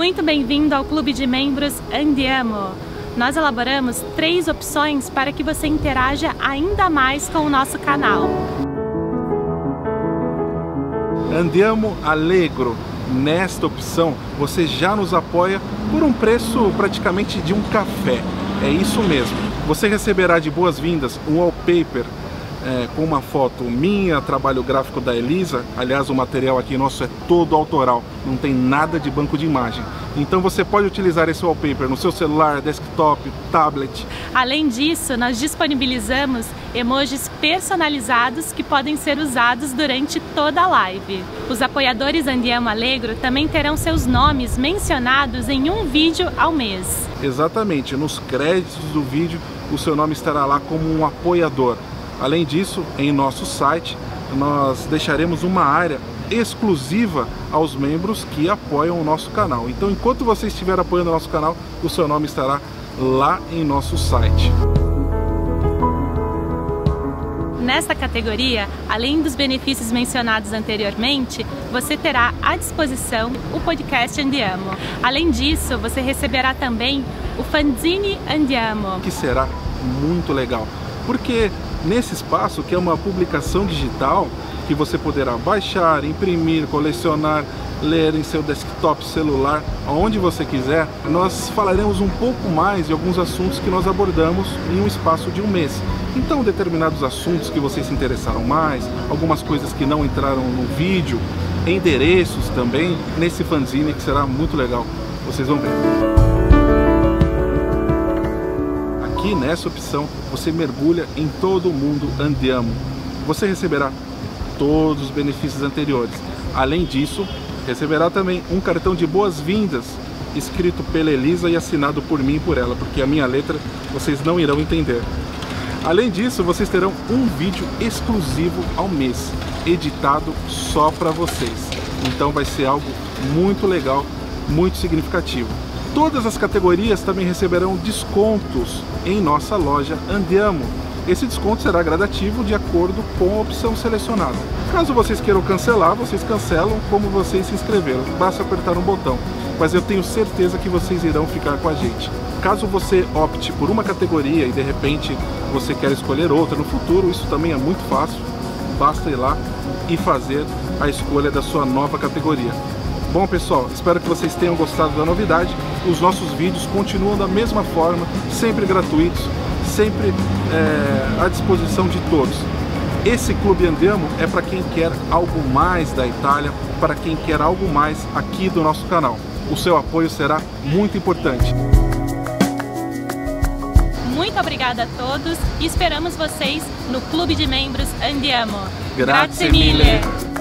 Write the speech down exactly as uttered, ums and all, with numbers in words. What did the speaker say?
Muito bem-vindo ao Clube de Membros Andiamo. Nós elaboramos três opções para que você interaja ainda mais com o nosso canal. Andiamo Allegro. Nesta opção, você já nos apoia por um preço praticamente de um café. É isso mesmo. Você receberá de boas-vindas um wallpaper é, com uma foto minha, trabalho gráfico da Elisa. Aliás, o material aqui nosso é todo autoral, não tem nada de banco de imagem. Então você pode utilizar esse wallpaper no seu celular, desktop, tablet. Além disso, nós disponibilizamos emojis personalizados que podem ser usados durante toda a live. Os apoiadores Andiamo Allegro também terão seus nomes mencionados em um vídeo ao mês. Exatamente, nos créditos do vídeo o seu nome estará lá como um apoiador. Além disso, em nosso site nós deixaremos uma área exclusiva aos membros que apoiam o nosso canal. Então, enquanto você estiver apoiando o nosso canal, o seu nome estará lá em nosso site. Nesta categoria, além dos benefícios mencionados anteriormente, você terá à disposição o podcast Andiamo. Além disso, você receberá também o fanzine Andiamo, que será muito legal, porque nesse espaço, que é uma publicação digital, que você poderá baixar, imprimir, colecionar, ler em seu desktop, celular, aonde você quiser, nós falaremos um pouco mais de alguns assuntos que nós abordamos em um espaço de um mês. Então, determinados assuntos que vocês se interessaram mais, algumas coisas que não entraram no vídeo, endereços também, nesse fanzine que será muito legal. Vocês vão ver. Aqui nessa opção, você mergulha em todo o mundo Andiamo. Você receberá todos os benefícios anteriores. Além disso, receberá também um cartão de boas-vindas escrito pela Elisa e assinado por mim e por ela, porque a minha letra vocês não irão entender. Além disso, vocês terão um vídeo exclusivo ao mês, editado só para vocês. Então vai ser algo muito legal, muito significativo. Todas as categorias também receberão descontos em nossa loja Andiamo. Esse desconto será gradativo de acordo com a opção selecionada. Caso vocês queiram cancelar, vocês cancelam como vocês se inscreveram. Basta apertar um botão. Mas eu tenho certeza que vocês irão ficar com a gente. Caso você opte por uma categoria e de repente você quer escolher outra no futuro, isso também é muito fácil. Basta ir lá e fazer a escolha da sua nova categoria. Bom, pessoal, espero que vocês tenham gostado da novidade. Os nossos vídeos continuam da mesma forma, sempre gratuitos, sempre é, à disposição de todos. Esse Clube Andiamo é para quem quer algo mais da Itália, para quem quer algo mais aqui do nosso canal. O seu apoio será muito importante. Muito obrigada a todos e esperamos vocês no Clube de Membros Andiamo. Grazie mille!